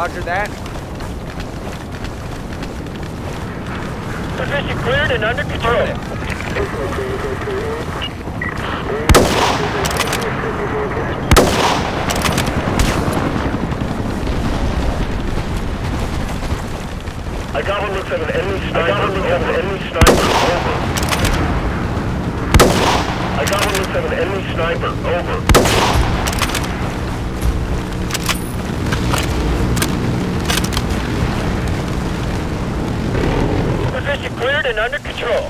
Roger that. Position cleared and under control. I got one looks at an enemy sniper. Over. I got one looks at an enemy sniper. Over. Position cleared and under control.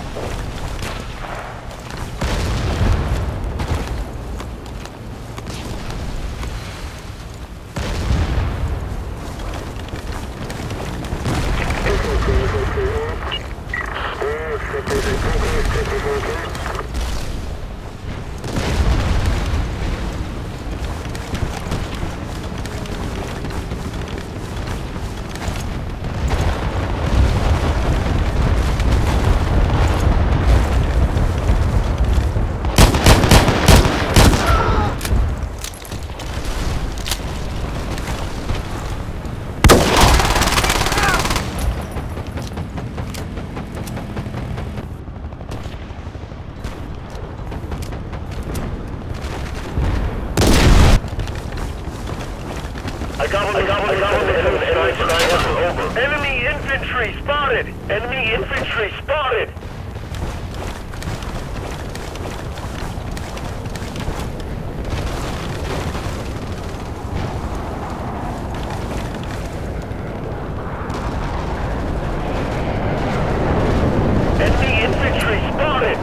Enemy infantry spotted! Enemy infantry spotted! Enemy infantry spotted!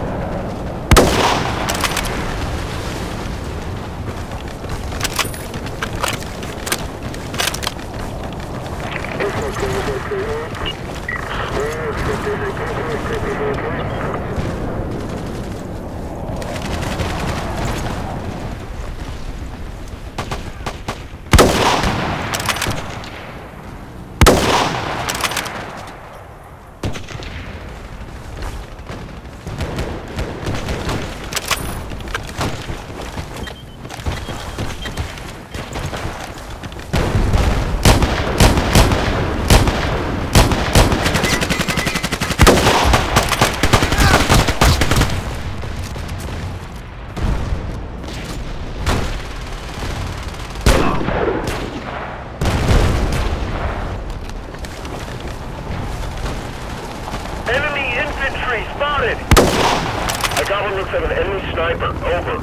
Spotted! I got one looks at an enemy sniper. Over.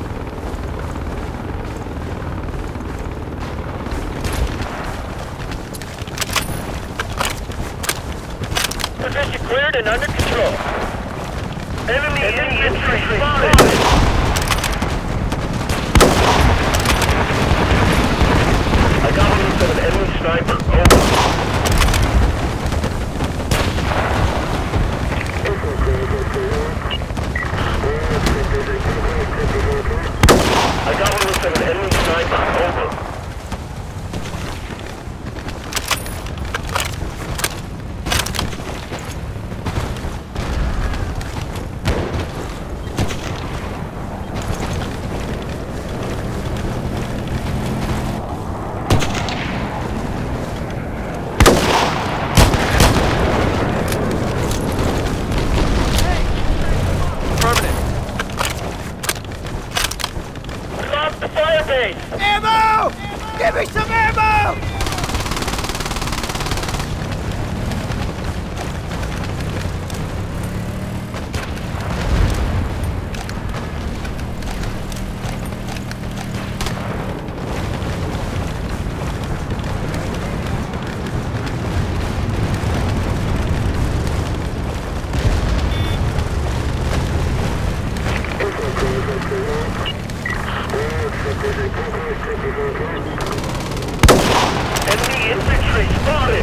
Position cleared and under control. Enemy infantry spotted! I got one looks at an enemy sniper. Over. I got one looks at an enemy sniper. Over. Ammo! Give me some ammo! Enemy infantry spotted!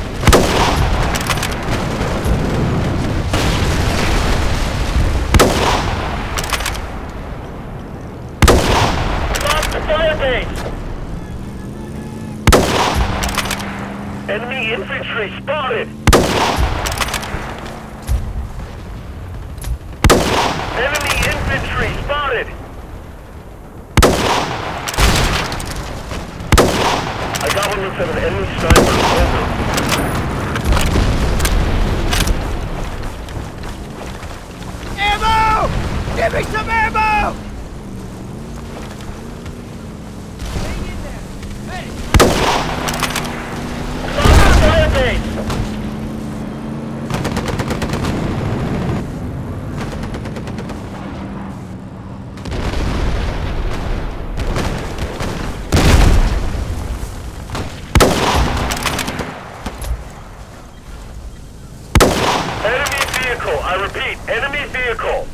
Lost the firebase! Enemy infantry spotted! Enemy infantry spotted! I got one looks at an enemy sniper. Give me some ammo! Fire base! Enemy vehicle. I repeat, enemy vehicle.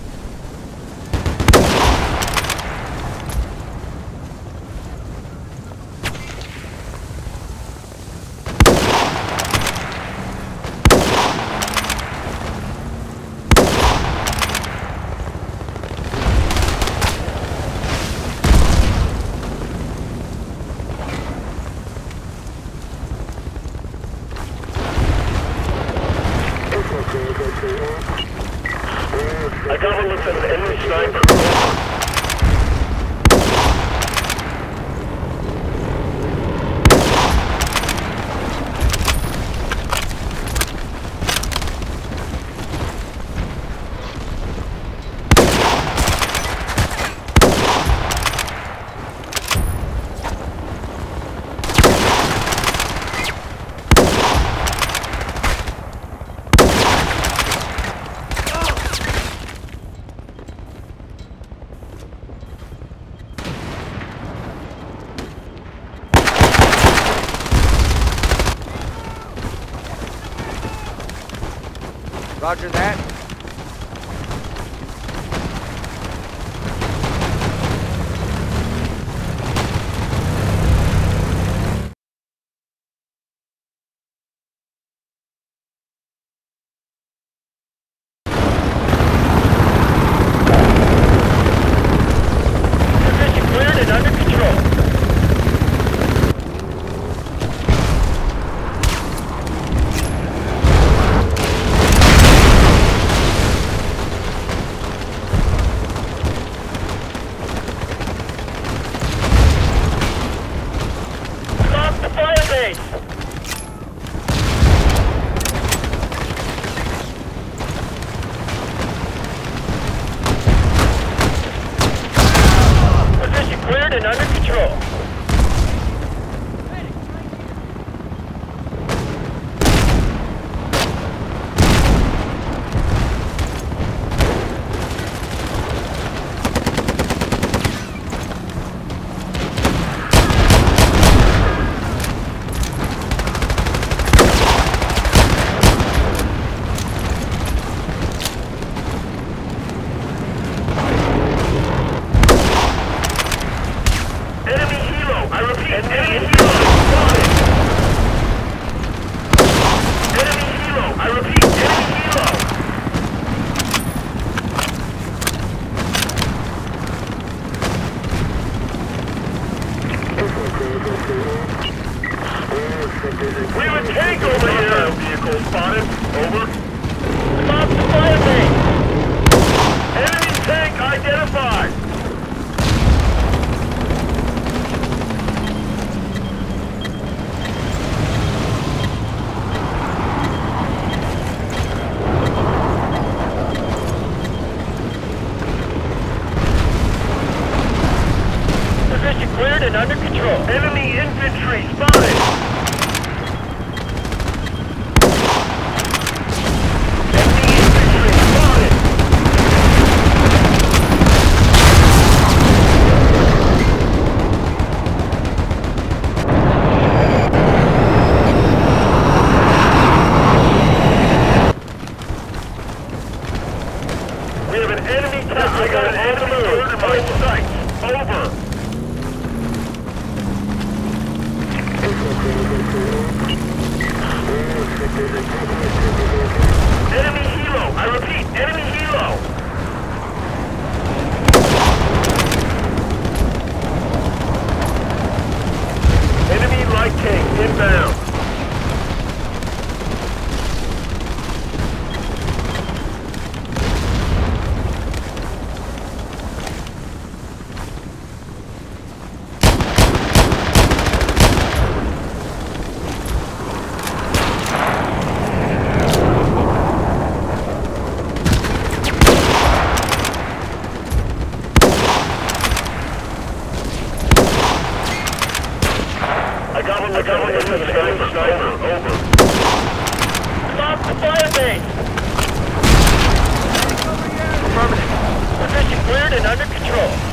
I got a look at an enemy sniper. Roger that. Position cleared and under control. Stop the fire base! Position cleared and under control. Enemy helo! I repeat, enemy helo! Spotted! Enemy helo! I repeat, enemy helo! We have a tank over here! Vehicle spotted. Over. Stop the fire base! Enemy tank identified! Position cleared and under control. Enemy infantry spotted! Enemy infantry spotted! We have an enemy tank. I got an enemy bird in my sights. Over. Enemy helo! I repeat, enemy helo! Enemy light tank inbound. Echo.